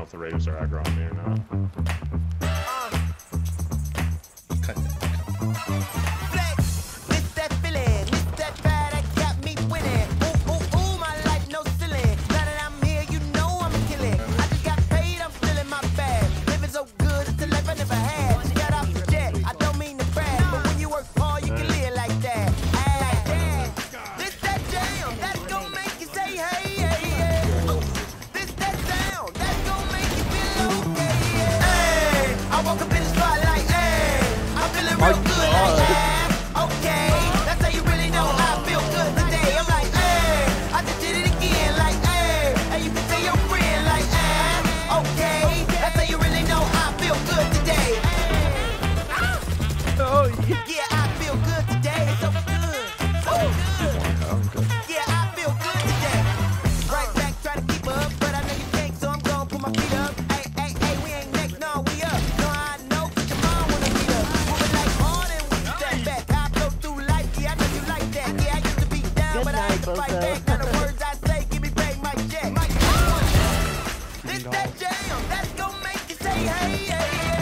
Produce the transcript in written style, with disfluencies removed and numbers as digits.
if the Raiders are aggro on me or not. Cut that. Flex, miss that feeling, miss that vibe that got me winning. Ooh, ooh, ooh, my life no ceiling. Now that I'm here, you know I'm killing. I just got paid, I'm still in my bag. Living so good, it's a life I never had. Shout out to Jet, I don't mean to brag, but when you work hard, you can live like that. Ay, damn, this that jam, that's gonna make you say hey, hey, hey. Ooh, this that sound, that's gonna make you feel okay. Hey, I woke up in the spotlight, hey, I'm feeling real good like that. Okay, that's how you really know I feel good today. I'm like, hey, I just did it again, like, hey, and you can tell your friend, like, hey, okay, that's how you really know I feel good today. Oh, yeah. Yeah, I feel good today. So good, so good. Yeah, I feel good today. Right back, try to keep up, but I know you can't, so I'm gonna put my feet up. Hey, hey, hey, we ain't next, no, we up. No, I know, 'cause your mom wanna beat up. Moving like hard and we step back. I flow through life, yeah, I know you like that. Yeah, I used to be down, Good but I night, ain't to fight Bozo. back. Now the words I say, give me back my check. This that jam, that's gonna make you say hey, hey, hey.